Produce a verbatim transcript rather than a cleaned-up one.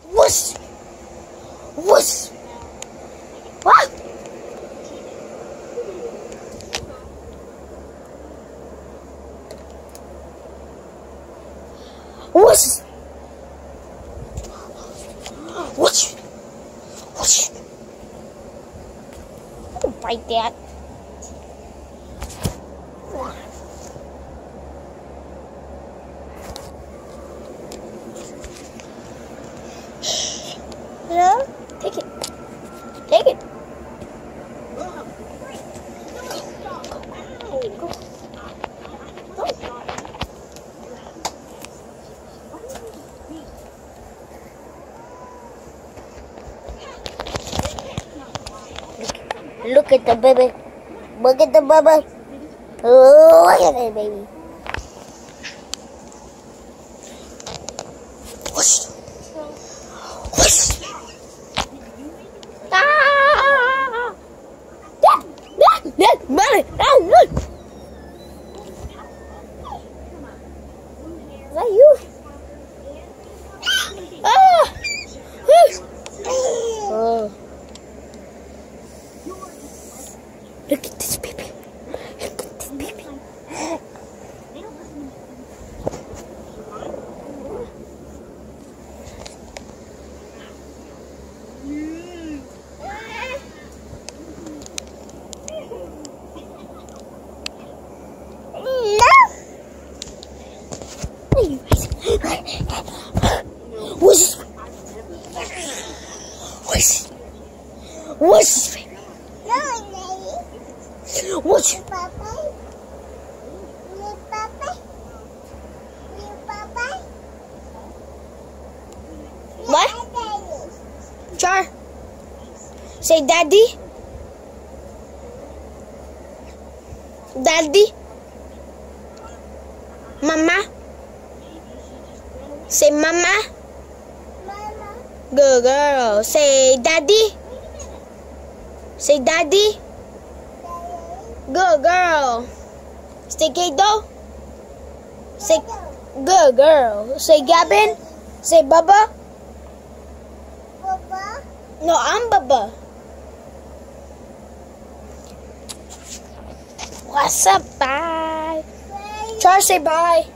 Whoosh! Whoosh! What? Whoosh! Whoosh! Whoosh! Don't bite that. Hello? Take it. Take it. Go. Go. Go. Look at the baby. Look at the baby. Look at the baby. Whoosh. Whoosh. Ah! Dad! Dad! Dad! Mommy! Dad! Look! Is that you? Ah! Oh. Look at this baby. Look at this baby. Whoosh! Whoosh! Whoosh! Whoosh! What? Char. Say daddy. Daddy. Mama. Say mama. Mama. Good girl. Say daddy. Say daddy. Good girl. Say Kato. Say good girl. Say Gavin. Say Bubba. Papa. No, I'm Bubba. What's up? Bye. Bye. Char, say bye.